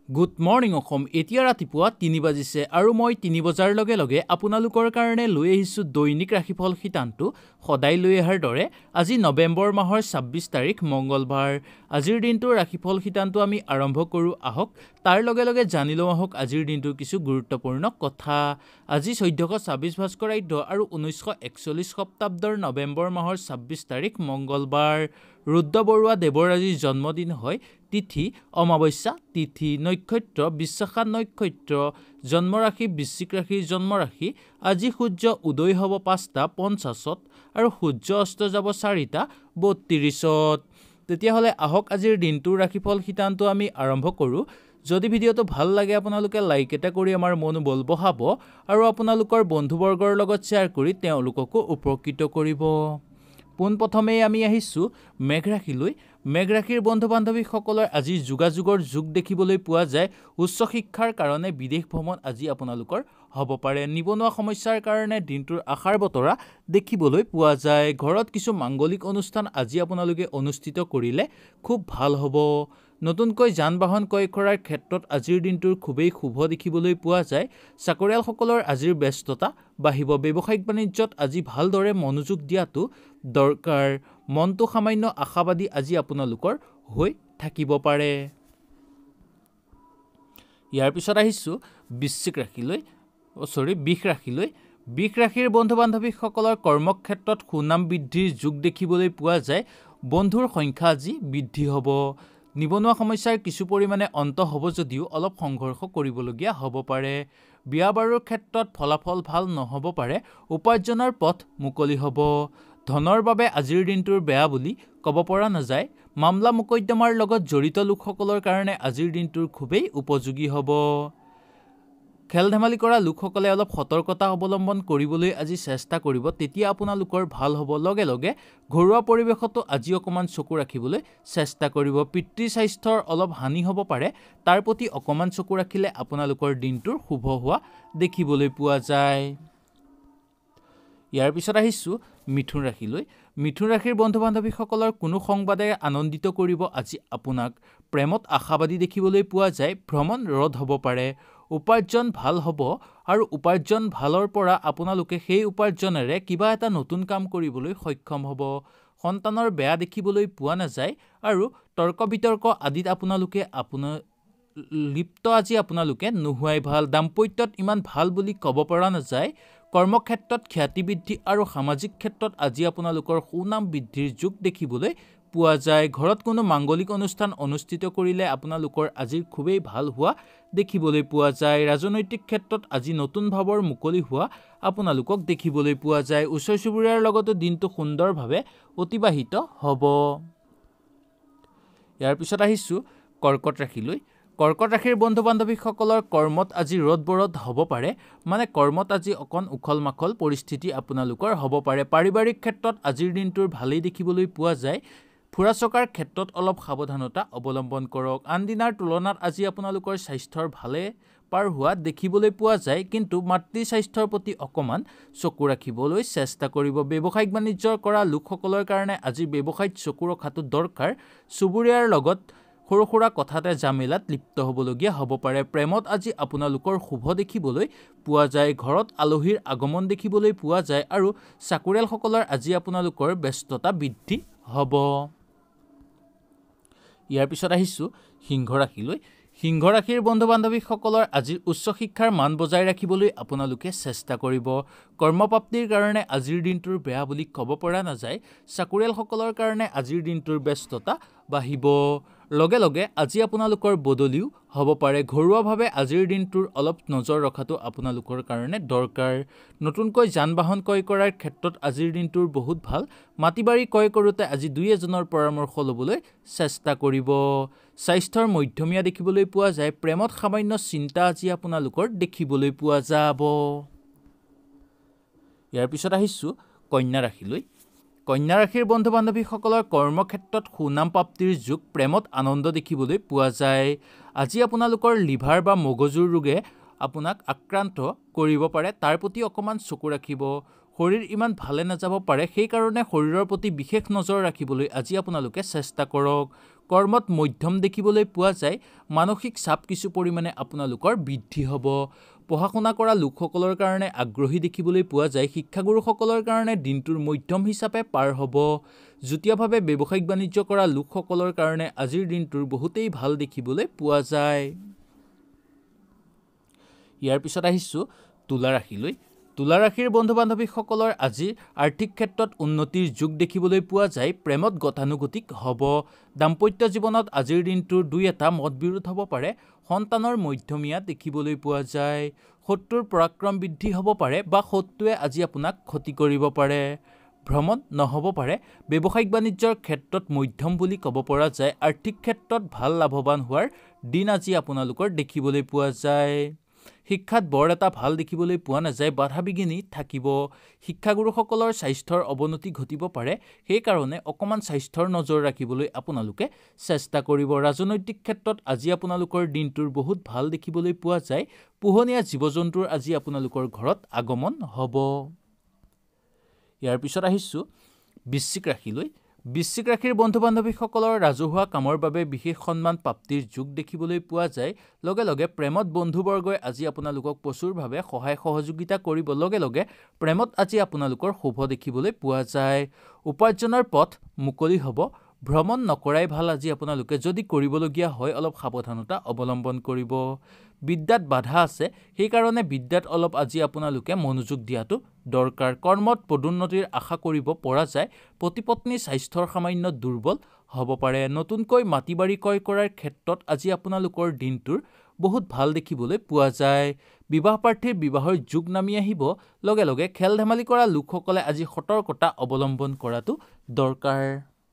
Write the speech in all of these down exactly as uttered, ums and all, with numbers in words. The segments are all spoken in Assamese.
Good morning Assam. এতিয়া ৰাতিপুৱা তিনি বাজিছে আৰু মই তিনি বজাৰ লগে লগে আপোনালোকৰ কাৰণে লৈ আহিছোঁ দৈনিক ৰাশিফল শিতানটো। সদায় লৈ অহাৰ দৰে আজি নৱেম্বৰ মাহৰ ছাব্বিছ তাৰিখ মঙ্গলবাৰ। আজিৰ দিনটোৰ ৰাশিফল শিতানটো আমি আৰম্ভ কৰোঁ আহক। তাৰ লগে লগে জানি লওঁ আহক আজিৰ দিনটোৰ কিছু গুৰুত্বপূৰ্ণ কথা। আজি চৈধ্যশ ছাব্বিছ ভাস্কৰাব্দ আৰু ঊনৈছশ একচল্লিছ সপ্তাব্দৰ নৱেম্বৰ মাহৰ ছাব্বিছ তাৰিখ মঙ্গলবাৰ। ৰুদ্ৰ বৰুৱা দেৱৰ আজি জন্মদিন হয়। তিথি অমাৱস্যা তিথি, নক্ষত্ৰ বিশ্বাখা নক্ষত্ৰ, জন্মৰাশি বৃশ্চিক ৰাশিৰ জন্মৰাশি। আজি সূৰ্য উদয় হ'ব পাঁচটা পঞ্চাছত আৰু সূৰ্য অস্ত যাব চাৰিটা বত্ৰিছত। তেতিয়াহ'লে আহক আজিৰ দিনটোৰ ৰাশিফল শিতানটো আমি আৰম্ভ কৰোঁ। যদি ভিডিঅ'টো ভাল লাগে আপোনালোকে লাইক এটা কৰি আমাৰ মনোবল বঢ়াব আৰু আপোনালোকৰ বন্ধুবৰ্গৰ লগত শ্বেয়াৰ কৰি তেওঁলোককো উপকৃত কৰিব। পোনপ্ৰথমেই আমি আহিছোঁ মেঘ ৰাশিলৈ। মেঘ ৰাশিৰ বন্ধু বান্ধৱীসকলৰ আজি যোগাযোগৰ যুগ দেখিবলৈ পোৱা যায়। উচ্চ শিক্ষাৰ কাৰণে বিদেশ ভ্ৰমণ আজি আপোনালোকৰ হ'ব পাৰে। নিবনুৱা সমস্যাৰ কাৰণে দিনটোৰ আশাৰ বতৰা দেখিবলৈ পোৱা যায়। ঘৰত কিছু মাংগলিক অনুষ্ঠান আজি আপোনালোকে অনুষ্ঠিত কৰিলে খুব ভাল হ'ব। নতুনকৈ যান বাহন ক্ৰয় কৰাৰ ক্ষেত্ৰত আজিৰ দিনটোৰ খুবেই শুভ দেখিবলৈ পোৱা যায়। চাকৰিয়ালসকলৰ আজিৰ ব্যস্ততা বাঢ়িব। ব্যৱসায়িক বাণিজ্যত আজি ভালদৰে মনোযোগ দিয়াটো দৰকাৰ। মনটো সামান্য আশাবাদী আজি আপোনালোকৰ হৈ থাকিব পাৰে। ইয়াৰ পিছত আহিছোঁ বৃশ্চিক ৰাশিলৈ চৰি বৃষ ৰাশিলৈ। বৃষ ৰাশিৰ বন্ধু বান্ধৱীসকলৰ কৰ্মক্ষেত্ৰত সুনাম বৃদ্ধিৰ যুগ দেখিবলৈ পোৱা যায়। বন্ধুৰ সংখ্যা আজি বৃদ্ধি হ'ব। নিবনুৱা সমস্যাৰ কিছু পৰিমাণে অন্ত হ'ব যদিও অলপ সংঘৰ্ষ কৰিবলগীয়া হ'ব পাৰে। বিয়া বাৰুৰ ক্ষেত্ৰত ফলাফল ভাল নহ'ব পাৰে। উপাৰ্জনৰ পথ মুকলি হ'ব। ধনৰ বাবে আজিৰ দিনটোৰ বেয়া বুলি ক'ব পৰা নাযায়। মামলা মোকদ্দমাৰ লগত জড়িত লোকসকলৰ কাৰণে আজিৰ দিনটোৰ খুবেই উপযোগী হ'ব। খেল ধেমালি কৰা লোকসকলে অলপ সতৰ্কতা অৱলম্বন কৰিবলৈ আজি চেষ্টা কৰিব, তেতিয়া আপোনালোকৰ ভাল হ'ব। লগে লগে ঘৰুৱা পৰিৱেশতো আজি অকণমান চকু ৰাখিবলৈ চেষ্টা কৰিব। পিতৃ স্বাস্থ্যৰ অলপ হানি হ'ব পাৰে, তাৰ প্ৰতি অকণমান চকু ৰাখিলে আপোনালোকৰ দিনটোৰ শুভ হোৱা দেখিবলৈ পোৱা যায়। ইয়াৰ পিছত আহিছোঁ মিথুন ৰাশিলৈ। মিথুন ৰাশিৰ বন্ধু বান্ধৱীসকলৰ কোনো সংবাদে আনন্দিত কৰিব আজি আপোনাক। প্ৰেমত আশাবাদী দেখিবলৈ পোৱা যায়। ভ্ৰমণ ৰদ হ'ব পাৰে। উপাৰ্জন ভাল হ'ব আৰু উপাৰ্জন ভালৰ পৰা আপোনালোকে সেই উপাৰ্জনেৰে কিবা এটা নতুন কাম কৰিবলৈ সক্ষম হ'ব। সন্তানৰ বেয়া দেখিবলৈ পোৱা নাযায় আৰু তৰ্ক বিতৰ্ক আদিত আপোনালোকে আপোনাৰ লিপ্ত আজি আপোনালোকে নোহোৱাই ভাল। দাম্পত্যত ইমান ভাল বুলি ক'ব পৰা নাযায়। কৰ্মক্ষেত্ৰত খ্যাতি বৃদ্ধি আৰু সামাজিক ক্ষেত্ৰত আজি আপোনালোকৰ সুনাম বৃদ্ধিৰ যুগ দেখিবলৈ পোৱা যায়। ঘৰত কোনো মাংগলিক অনুষ্ঠান অনুষ্ঠিত কৰিলে আপোনালোকৰ আজিৰ খুবেই ভাল হোৱা দেখিবলৈ পোৱা যায়। ৰাজনৈতিক ক্ষেত্ৰত আজি নতুন ভাৱৰ মুকলি হোৱা আপোনালোকক দেখিবলৈ পোৱা যায়। ওচৰ চুবুৰীয়াৰ লগতো দিনটো সুন্দৰভাৱে অতিবাহিত হ'ব। ইয়াৰ পিছত আহিছোঁ কৰ্কট ৰাশিলৈ। কৰ্কট ৰাশিৰ বন্ধু বান্ধৱীসকলৰ কৰ্মত আজি ৰ'দ বৰদ হ'ব পাৰে। মানে কৰ্মত আজি অকণ উখল মাখল পৰিস্থিতি আপোনালোকৰ হ'ব পাৰে। পাৰিবাৰিক ক্ষেত্ৰত আজিৰ দিনটোৰ ভালেই দেখিবলৈ পোৱা যায়। ফুৰা চকাৰ ক্ষেত্ৰত অলপ সাৱধানতা অৱলম্বন কৰক। আন দিনাৰ তুলনাত আজি আপোনালোকৰ স্বাস্থ্যৰ ভালে পাৰ হোৱা দেখিবলৈ পোৱা যায়, কিন্তু মাতৃ স্বাস্থ্যৰ প্ৰতি অকণমান চকু ৰাখিবলৈ চেষ্টা কৰিব। ব্যৱসায়িক বাণিজ্য কৰা লোকসকলৰ কাৰণে আজি ব্যৱসায়ত চকু ৰখাটো দৰকাৰ। চুবুৰীয়াৰ লগত সৰু সুৰা কথাতে জামেলাত লিপ্ত হ'বলগীয়া হ'ব পাৰে। প্ৰেমত আজি আপোনালোকৰ শুভ দেখিবলৈ পোৱা যায়। ঘৰত আলহীৰ আগমন দেখিবলৈ পোৱা যায় আৰু চাকৰিয়ালসকলৰ আজি আপোনালোকৰ ব্যস্ততা বৃদ্ধি হ'ব। ইয়াৰ পিছত আহিছোঁ সিংহ ৰাশিলৈ। সিংহ ৰাশিৰ বন্ধু বান্ধৱীসকলৰ আজিৰ উচ্চ শিক্ষাৰ মান বজাই ৰাখিবলৈ আপোনালোকে চেষ্টা কৰিব। কৰ্মপ্ৰাপ্তিৰ কাৰণে আজিৰ দিনটোৰ বেয়া বুলি ক'ব পৰা নাযায়। চাকৰিয়ালসকলৰ কাৰণে আজিৰ দিনটোৰ ব্যস্ততা বাঢ়িব। লগে লগে আজি আপোনালোকৰ বদলিও হ'ব পাৰে। ঘৰুৱাভাৱে আজিৰ দিনটোৰ অলপ নজৰ ৰখাটো আপোনালোকৰ কাৰণে দৰকাৰ। নতুনকৈ যান বাহন ক্ৰয় কৰাৰ ক্ষেত্ৰত আজিৰ দিনটোৰ বহুত ভাল। মাটি বাৰী ক্ৰয় কৰোঁতে আজি দুই এজনৰ পৰামৰ্শ ল'বলৈ চেষ্টা কৰিব। স্বাস্থ্যৰ মধ্যমীয়া দেখিবলৈ পোৱা যায়। প্ৰেমত সামান্য চিন্তা আজি আপোনালোকৰ দেখিবলৈ পোৱা যাব। ইয়াৰ পিছত আহিছোঁ কন্যা ৰাশিলৈ। কন্যা ৰাশিৰ বন্ধু বান্ধৱীসকলৰ কৰ্মক্ষেত্ৰত সুনাম প্ৰাপ্তিৰ যুগ। প্ৰেমত আনন্দ দেখিবলৈ পোৱা যায়। আজি আপোনালোকৰ লিভাৰ বা মগজুৰ ৰোগে আপোনাক আক্ৰান্ত কৰিব পাৰে, তাৰ প্ৰতি অকণমান চকু ৰাখিব। শৰীৰ ইমান ভালে নাযাব পাৰে, সেইকাৰণে শৰীৰৰ প্ৰতি বিশেষ নজৰ ৰাখিবলৈ আজি আপোনালোকে চেষ্টা কৰক। কৰ্মত মধ্যম দেখিবলৈ পোৱা যায় মানসিক চাপ কিছু পৰিমাণে আপোনালোকৰ বৃদ্ধি হ'ব পঢ়া শুনা কৰা লোকসকলৰ কাৰণে আগ্ৰহী দেখিবলৈ পোৱা যায় শিক্ষাগুৰুসকলৰ কাৰণে দিনটোৰ মধ্যম হিচাপে পাৰ হ'ব যুটীয়াভাৱে ব্যৱসায়িক বাণিজ্য কৰা লোকসকলৰ কাৰণে আজিৰ দিনটোৰ বহুতেই ভাল দেখিবলৈ পোৱা যায় ইয়াৰ পিছত আহিছো তুলা ৰাশিলৈ তুলা ৰাশিৰ বন্ধু বান্ধৱীসকলৰ আজি আৰ্থিক ক্ষেত্ৰত উন্নতিৰ যোগ দেখিবলৈ পোৱা যায় প্ৰেমত গতানুগতিক হ'ব দাম্পত্য জীৱনত আজিৰ দিনটোৰ দুই এটা মতবিৰোধ হ'ব পাৰে সন্তানৰ মধ্যমীয়া দেখিবলৈ পোৱা যায় শত্ৰুৰ পৰাক্ৰম বৃদ্ধি হ'ব পাৰে বা শত্ৰুৱে আজি আপোনাক ক্ষতি কৰিব পাৰে ভ্ৰমণ নহ'ব পাৰে ব্যৱসায়িক বাণিজ্যৰ ক্ষেত্ৰত মধ্যম বুলি ক'ব পৰা যায় আৰ্থিক ক্ষেত্ৰত ভাল লাভৱান হোৱাৰ দিন আজি আপোনালোকৰ দেখিবলৈ পোৱা যায় শিক্ষাত বৰ এটা ভাল দেখিবলৈ পোৱা নাযায় বাধা বিঘিনি থাকিব শিক্ষাগুৰুসকলৰ স্বাস্থ্যৰ অৱনতি ঘটিব পাৰে সেই কাৰণে অকমান স্বাস্থ্যৰ নজৰ ৰাখিবলৈ আপোনালোকে চেষ্টা কৰিব ৰাজনৈতিক ক্ষেত্ৰত আজি আপোনালোকৰ দিনটোৰ বহুত ভাল দেখিবলৈ পোৱা যায় পোহনীয়া জীৱ-জন্তুৰ আজি আপোনালোকৰ ঘৰত আগমন হ'ব ইয়াৰ পিছত আহিছো বৃশ্চিক ৰাশিলৈ বৃশ্চিক ৰাশিৰ বন্ধু বান্ধৱীসকলৰ ৰাজহুৱা কামৰ বাবে বিশেষ সন্মান প্ৰাপ্তিৰ যোগ দেখিবলৈ পোৱা যায় লগে লগে প্ৰেমত বন্ধুবৰ্গই আজি আপোনালোকক প্ৰচুৰভাৱে সহায় সহযোগিতা কৰিব লগে লগে প্ৰেমত আজি আপোনালোকৰ শুভ দেখিবলৈ পোৱা যায় উপাৰ্জনৰ পথ মুকলি হ'ব ভ্ৰমণ নকৰাই ভাল আজি আপোনালোকে যদি কৰিবলগীয়া হয় অলপ সাৱধানতা অৱলম্বন কৰিব বিদ্যাত বাধা আছে সেই কাৰণে বিদ্যাত অলপ আজি আপোনালোকে মনোযোগ দিয়াটো দৰকাৰ কৰ্মত পদোন্নতিৰ আশা কৰিব পৰা যায় প্ৰতিপত্নী স্বাস্থ্যৰ সামান্য দুৰ্বল হ'ব পাৰে নতুনকৈ মাটি বাৰী ক্ৰয় কৰাৰ ক্ষেত্ৰত আজি আপোনালোকৰ দিনটোৰ বহুত ভাল দেখিবলৈ পোৱা যায় বিবাহ প্ৰাৰ্থীৰ বিবাহৰ যোগ নামি আহিব লগে লগে খেল ধেমালি কৰা লোকসকলে আজি সতৰ্কতা অৱলম্বন কৰাটো দৰকাৰ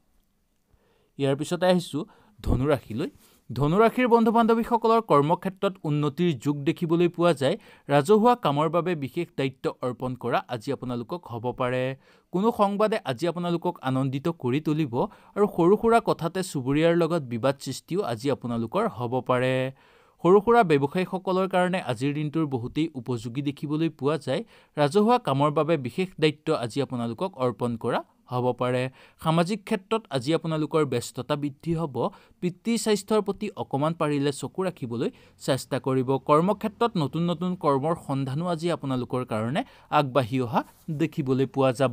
ইয়াৰ পিছতে আহিছো ধনু ৰাশিলৈ ধনু ৰাশিৰ বন্ধু বান্ধৱীসকলৰ কৰ্মক্ষেত্ৰত উন্নতিৰ যোগ দেখিবলৈ পোৱা যায় ৰাজহুৱা কামৰ বাবে বিশেষ দায়িত্ব অৰ্পণ কৰা আজি আপোনালোকক হ'ব পাৰে কোনো সংবাদে আজি আপোনালোকক আনন্দিত কৰি তুলিব আৰু সৰু সুৰা কথাতে চুবুৰীয়াৰ লগত বিবাদ সৃষ্টিও আজি আপোনালোকৰ হ'ব পাৰে সৰু সুৰা ব্যৱসায়ীসকলৰ কাৰণে আজিৰ দিনটোৰ বহুতেই উপযোগী দেখিবলৈ পোৱা যায় ৰাজহুৱা কামৰ বাবে বিশেষ দায়িত্ব আজি আপোনালোকক অৰ্পণ কৰা হ'ব পাৰে সামাজিক ক্ষেত্ৰত আজি আপোনালোকৰ ব্যস্ততা বৃদ্ধি হ'ব পিতৃ স্বাস্থ্যৰ প্ৰতি অকমান পাৰিলে চকু ৰাখিবলৈ চেষ্টা কৰিব কৰ্মক্ষেত্ৰত নতুন নতুন কৰ্মৰ সন্ধানো আজি আপোনালোকৰ কাৰণে আগবাঢ়ি অহা দেখিবলৈ পোৱা যাব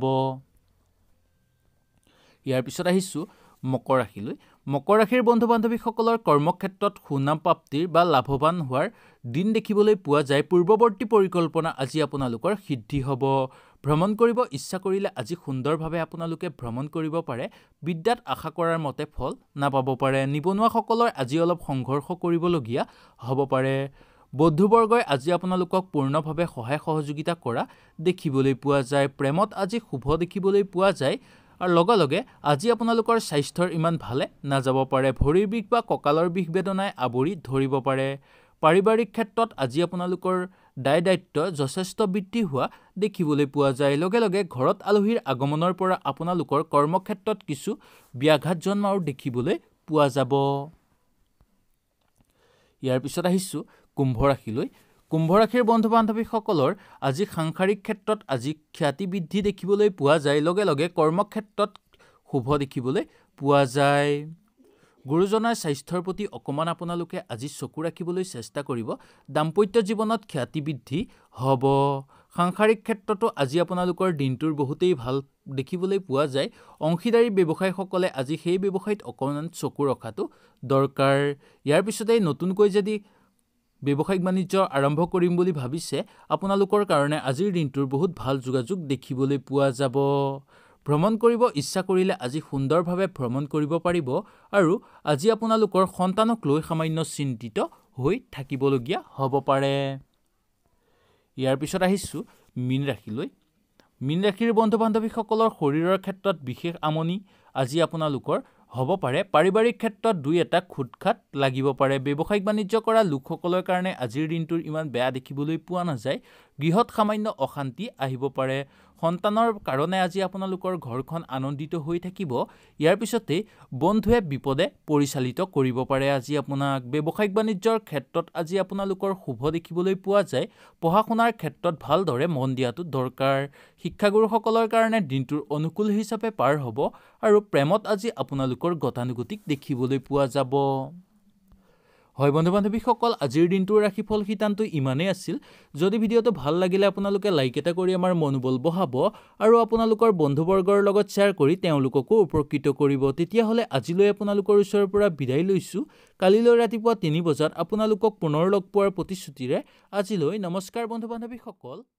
ইয়াৰ পিছত আহিছো মকৰ ৰাশিলৈ মকৰ ৰাশিৰ বন্ধু বান্ধৱীসকলৰ কৰ্মক্ষেত্ৰত সুনাম প্ৰাপ্তিৰ বা লাভৱান হোৱাৰ দিন দেখিবলৈ পোৱা যায় পূৰ্বৱৰ্তী পৰিকল্পনা আজি আপোনালোকৰ সিদ্ধি হ'ব ভ্ৰমণ কৰিব ইচ্ছা কৰিলে আজি সুন্দৰভাৱে আপোনালোকে ভ্ৰমণ কৰিব পাৰে বিদ্যাত আশা কৰাৰ মতে ফল নাপাব পাৰে নিবনুৱাসকলৰ আজি অলপ সংঘৰ্ষ কৰিবলগীয়া হ'ব পাৰে বন্ধুবৰ্গই আজি আপোনালোকক পূৰ্ণভাৱে সহায় সহযোগিতা কৰা দেখিবলৈ পোৱা যায় প্ৰেমত আজি শুভ দেখিবলৈ পোৱা যায় আৰু লগে লগে আজি আপোনালোকৰ স্বাস্থ্যৰ ইমান ভালে নাযাব পাৰে ভৰিৰ বিষ বা কঁকালৰ বিষ বেদনাই আৱৰি ধৰিব পাৰে পাৰিবাৰিক ক্ষেত্ৰত আজি আপোনালোকৰ দায় দায়িত্ব যথেষ্ট বৃদ্ধি হোৱা দেখিবলৈ পোৱা যায় লগে লগে ঘৰত আলহীৰ আগমনৰ পৰা আপোনালোকৰ কৰ্মক্ষেত্ৰত কিছু ব্যাঘাত জন্মাও দেখিবলৈ পোৱা যাব ইয়াৰ পিছত আহিছো কুম্ভ ৰাশিলৈ কুম্ভ ৰাশিৰ বন্ধু বান্ধৱীসকলৰ আজি সাংসাৰিক ক্ষেত্ৰত আজি খ্যাতি বৃদ্ধি দেখিবলৈ পোৱা যায় লগে লগে কৰ্মক্ষেত্ৰত শুভ দেখিবলৈ পোৱা যায় গুৰুজনাৰ স্বাস্থ্যৰ প্ৰতি অকমান আপোনালোকে আজি চকু ৰাখিবলৈ চেষ্টা কৰিব দাম্পত্য জীৱনত খ্যাতি বৃদ্ধি হ'ব সাংসাৰিক ক্ষেত্ৰতো আজি আপোনালোকৰ দিনটোৰ বহুতেই ভাল দেখিবলৈ পোৱা যায় অংশীদাৰী ব্যৱসায়ীসকলে আজি সেই ব্যৱসায়ত অকমান চকু ৰখাটো দৰকাৰ ইয়াৰ পিছতেই নতুনকৈ যদি ব্যৱসায়িক বাণিজ্য আৰম্ভ কৰিম বুলি ভাবিছে আপোনালোকৰ কাৰণে আজিৰ দিনটোৰ বহুত ভাল যোগাযোগ দেখিবলৈ পোৱা যাব ভ্ৰমণ কৰিব ইচ্ছা কৰিলে আজি সুন্দৰভাৱে ভ্ৰমণ কৰিব পাৰিব আৰু আজি আপোনালোকৰ সন্তানক লৈ সামান্য চিন্তিত হৈ থাকিবলগীয়া হ'ব পাৰে ইয়াৰ পিছত আহিছো মীন ৰাশিলৈ মীন ৰাশিৰ বন্ধু বান্ধৱীসকলৰ শৰীৰৰ ক্ষেত্ৰত বিশেষ আমনি আজি আপোনালোকৰ হ'ব পাৰে পাৰিবাৰিক ক্ষেত্ৰত দুই এটা খুটখাট লাগিব পাৰে ব্যৱসায়িক বাণিজ্য কৰা লোকসকলৰ কাৰণে আজিৰ দিনটোৰ ইমান বেয়া দেখিবলৈ পোৱা নাযায় গৃহত সামান্য অশান্তি আহিব পাৰে সন্তানৰ কাৰণে আজি আপোনালোকৰ ঘৰখন আনন্দিত হৈ থাকিব ইয়াৰ পিছতে বন্ধুৱে বিপদে পৰিচালিত কৰিব পাৰে আজি আপোনাক ব্যৱসায়িক বাণিজ্যৰ ক্ষেত্ৰত আজি আপোনালোকৰ শুভ দেখিবলৈ পোৱা যায় পঢ়া শুনাৰ ক্ষেত্ৰত ভালদৰে মন দিয়াটো দৰকাৰ শিক্ষাগুৰুসকলৰ কাৰণে দিনটোৰ অনুকূল হিচাপে পাৰ হ'ব আৰু প্ৰেমত আজি আপোনালোকৰ গতানুগতিক দেখিবলৈ পোৱা যাব হয় বন্ধু বান্ধৱীসকল আজিৰ দিনটোৰ ৰাশিফল শিতানটো ইমানেই আছিল যদি ভিডিঅ'টো ভাল লাগিলে আপোনালোকে লাইক এটা কৰি আমাৰ মনোবল বঢ়াব আৰু আপোনালোকৰ বন্ধুবৰ্গৰ লগত শ্বেয়াৰ কৰি তেওঁলোককো উপকৃত কৰিব তেতিয়াহ'লে আজিলৈ আপোনালোকৰ ওচৰৰ পৰা বিদায় লৈছোঁ কালিলৈ ৰাতিপুৱা তিনি বজাত আপোনালোকক পুনৰ লগ পোৱাৰ প্ৰতিশ্ৰুতিৰে আজিলৈ নমস্কাৰ বন্ধু বান্ধৱীসকল